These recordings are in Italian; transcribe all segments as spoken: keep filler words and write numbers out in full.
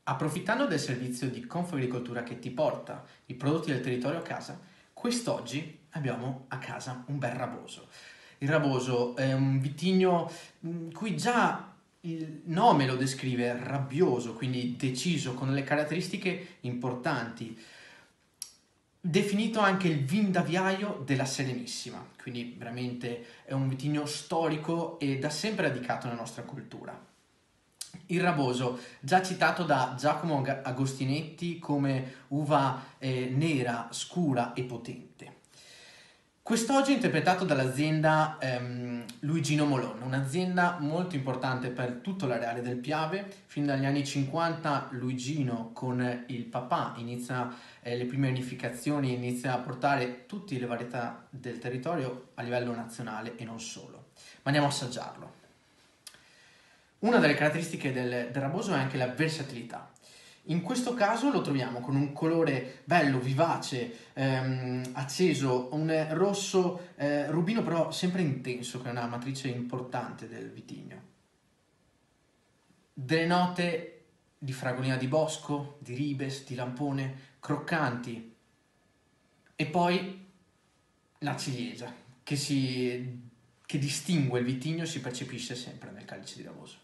Approfittando del servizio di Confagricoltura che ti porta i prodotti del territorio a casa, quest'oggi abbiamo a casa un bel raboso. Il raboso è un vitigno mh, cui già il nome lo descrive, rabbioso, quindi deciso, con delle caratteristiche importanti. Definito anche il vin d'aviaio della Serenissima, quindi veramente è un vitigno storico e da sempre radicato nella nostra cultura. Il raboso, già citato da Giacomo Agostinetti come uva eh, nera, scura e potente. Quest'oggi è interpretato dall'azienda ehm, Luigino Molon, un'azienda molto importante per tutto l'areale del Piave. Fin dagli anni cinquanta Luigino con il papà inizia eh, le prime unificazioni, inizia a portare tutte le varietà del territorio a livello nazionale e non solo. Ma andiamo a assaggiarlo. Una delle caratteristiche del, del raboso è anche la versatilità. In questo caso lo troviamo con un colore bello, vivace, ehm, acceso, un rosso eh, rubino però sempre intenso, che è una matrice importante del vitigno. Delle note di fragolina di bosco, di ribes, di lampone, croccanti. E poi la ciliegia, che, si, che distingue il vitigno e si percepisce sempre nel calice di raboso.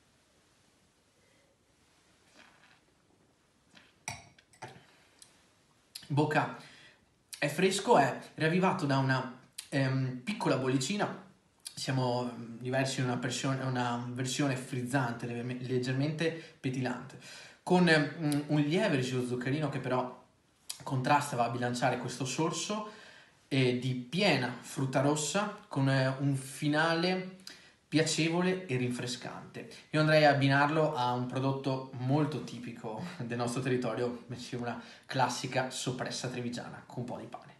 Bocca è fresco, è riavvivato da una ehm, piccola bollicina. Siamo diversi in una, una versione frizzante, leggermente petilante, con um, un lieve residuo zuccherino che però contrasta, va a bilanciare questo sorso eh, di piena frutta rossa con eh, un finale piacevole e rinfrescante. Io andrei a abbinarlo a un prodotto molto tipico del nostro territorio, una classica soppressa trevigiana con un po' di pane.